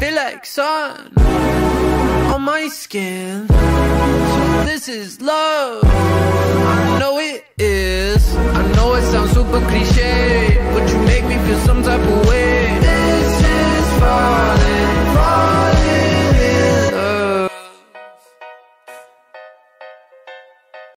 feel like sun on my skin. So this is love, I know it is.